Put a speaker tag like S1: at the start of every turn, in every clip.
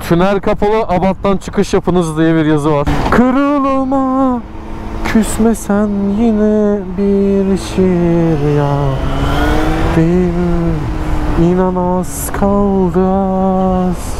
S1: tünel kapalı, Abant'tan çıkış yapınız diye bir yazı var. Kırılma, küsmesen yine bir şiir ya. Değil, inan az kaldı az.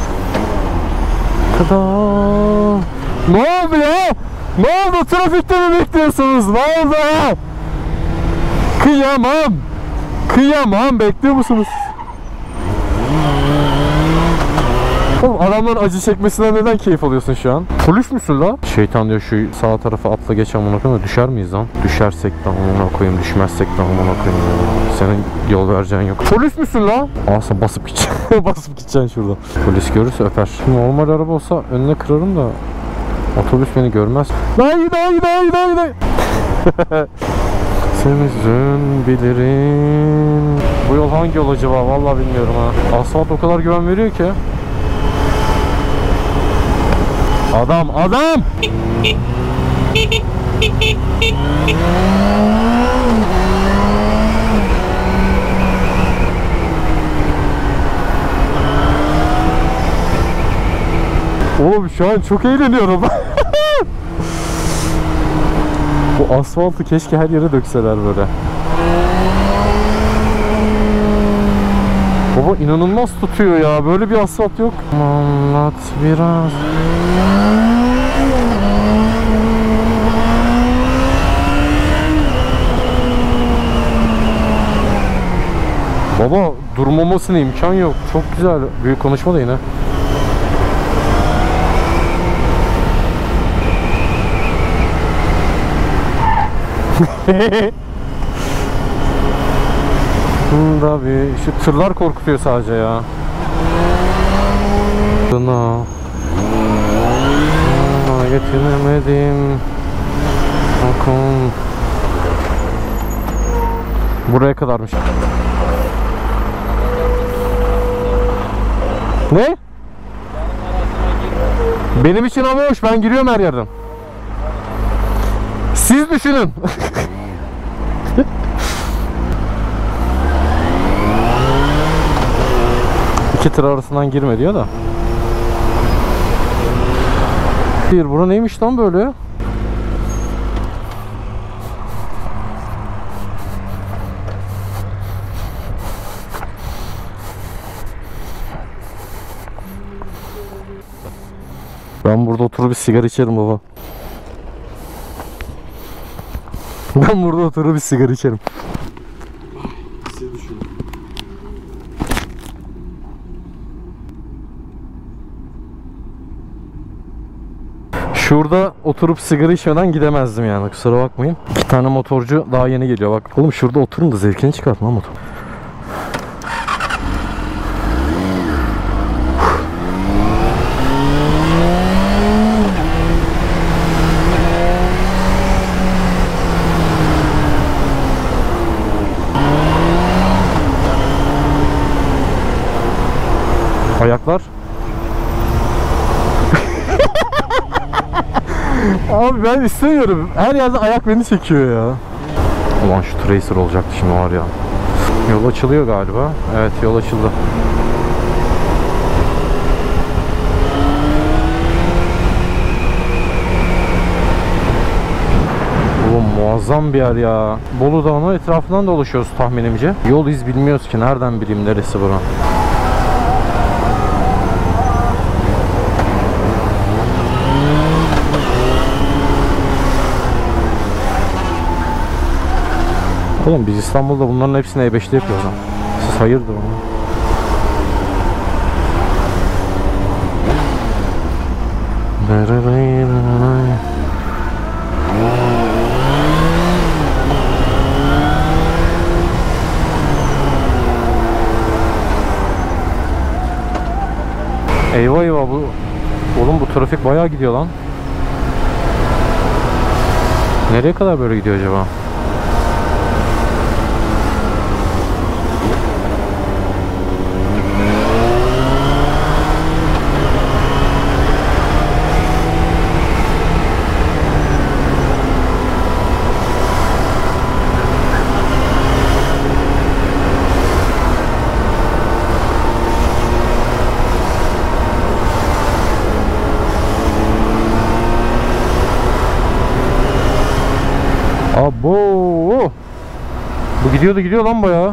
S1: Kadar. Ne oldu ya? Ne oldu? Trafikte mi bekliyorsunuz? Ne oldu? Kıyamam. Kıyamam. Bekliyor musunuz? Oğlum adamların acı çekmesinden neden keyif alıyorsun şu an? Polis müsün la? Şeytan diyor şu sağ tarafa atla geç amına koyayım. Düşer miyiz lan? Düşersek de amına koyayım, düşmezsek de amına koyayım. Senin yol vereceğin yok. Polis müsün la? Aa sen basıp gideceksin. Basıp gideceksin şuradan. Polis görürse öper. Normal araba olsa önüne kırarım da otobüs beni görmez. Dayı. Senizin bilirim. Bu yol hangi yol acaba? Vallahi bilmiyorum ha. Asfalt o kadar güven veriyor ki. Adam. Oğlum şu an çok eğleniyorum. Bu asfaltı keşke her yere dökseler böyle. Baba inanılmaz tutuyor ya. Böyle bir asfalt yok. Anlat biraz. Baba durmamasına imkan yok. Çok güzel. Büyük konuşma da yine. Tabii şu tırlar korkutuyor sadece ya. Getiremedim. Bakın. Buraya kadarmış. Ne? Benim için ama hoş. Ben giriyorum her yerden. Siz düşünün. İki tır arasından girme diyor da. Bura neymiş lan böyle? Ben burada oturup bir sigara içerim baba. Ben burada oturup bir sigara içerim. Şurada oturup sigara içmeden gidemezdim yani, kusura bakmayın. 2 tane motorcu daha yeni geliyor bak. Oğlum şurada oturun da zevkini çıkartma motor. Ayaklar. Abi ben istemiyorum. Her yerde ayak beni çekiyor ya. Ulan şu Tracer olacaktı şimdi var ya. Yol açılıyor galiba. Evet yol açıldı. Oğlum muazzam bir yer ya. Bolu Dağı'nın etrafından dolaşıyoruz tahminimce. Yol iz bilmiyoruz ki, nereden bileyim neresi bura. Oğlum biz İstanbul'da bunların hepsini E5'te yapıyoruz ha. Siz hayırdır onu? Eyvah eyvah bu. Oğlum bu trafik bayağı gidiyor lan. Nereye kadar böyle gidiyor acaba? Bu gidiyor lan bayağı.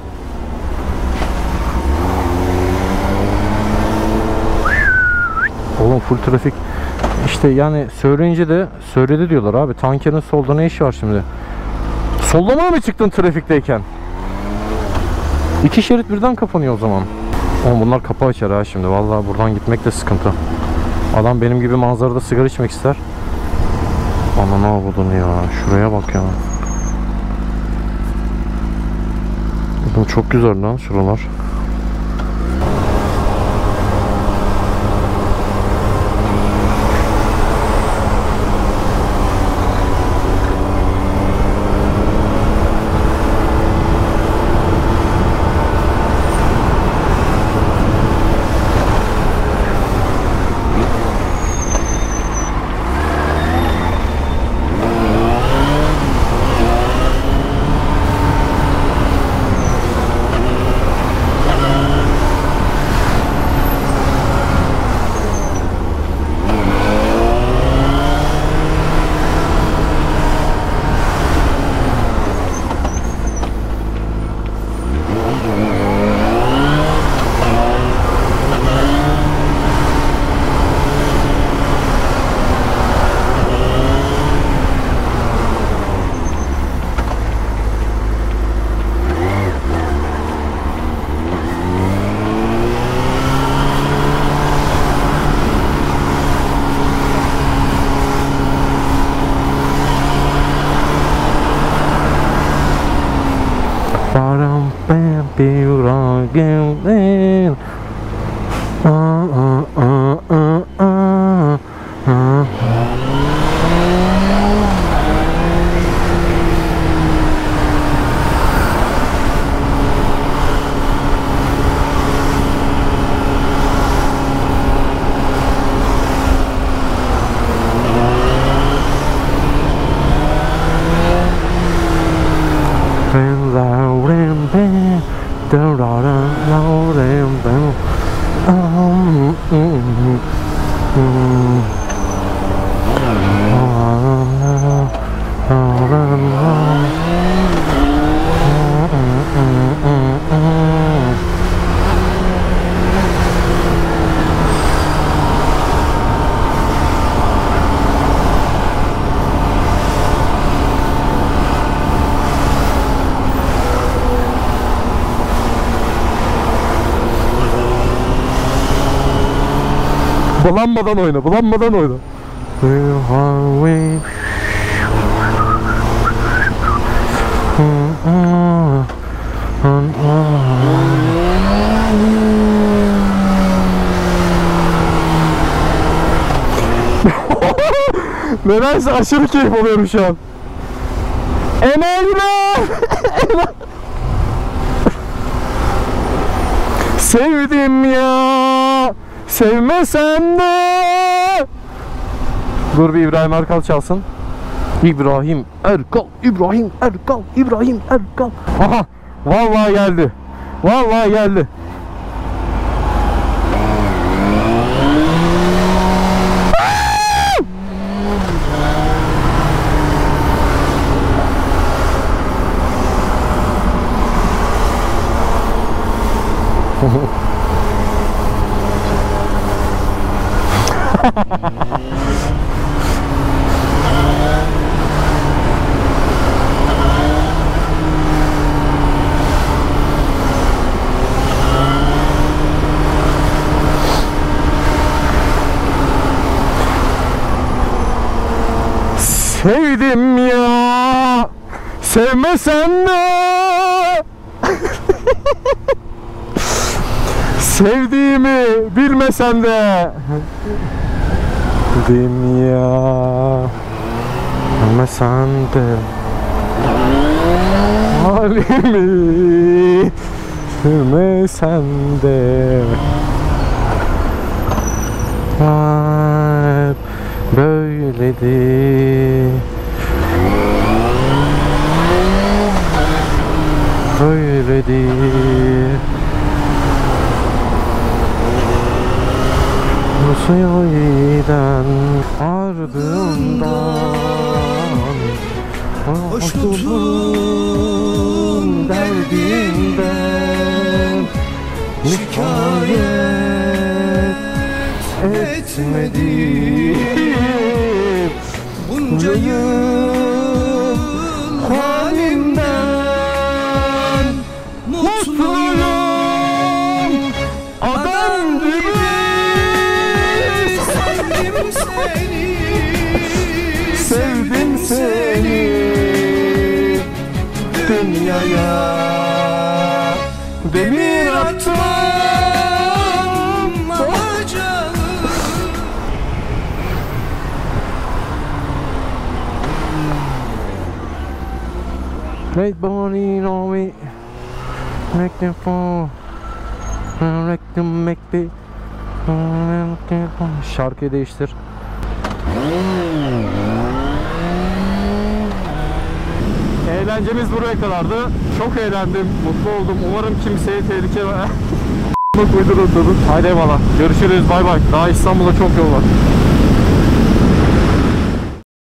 S1: Oğlum full trafik. İşte yani söyleyince de söyledi diyorlar abi. Tankerin solda ne işi var şimdi? Sollamaya mı çıktın trafikteyken? 2 şerit birden kapanıyor o zaman. Oğlum bunlar kapı açar ha şimdi. Vallahi buradan gitmek de sıkıntı. Adam benim gibi manzarada sigara içmek ister. Ananı avudun ya. Şuraya bak ya. Bu çok güzel lan şuralar. Bulanmadan oyna, bulanmadan oyna. Nedense aşırı keyif alıyorum şu an. Enerjiler! Sevdim ya, sevmesen de. Dur bir İbrahim Erkal çalsın. İbrahim Erkal, İbrahim Erkal, İbrahim Erkal. Aha, vallahi geldi. Vallahi geldi. Sevdim ya, sevmesen de. Sevdiğimi bilmesen de. Sevdim ya, bilmesen de. Halimi bilmesen de. Hep böyledir. Böyledir. Suya giden ardından Hoşnutluğun derdinden şikayet etmedim. Bunca yıl halimden mutluyum. Adam gibi sevdim seni. Sevdim seni. Dünyaya demir attım ama canım. Make money on me, make them fall, make them make the. Şarkıyı değiştir. Eğlencemiz buraya kadardı. Çok eğlendim, mutlu oldum. Umarım kimseye tehlike uydurmadım. Haydi eyvallah. Görüşürüz. Bay bay. Daha İstanbul'da çok yol var.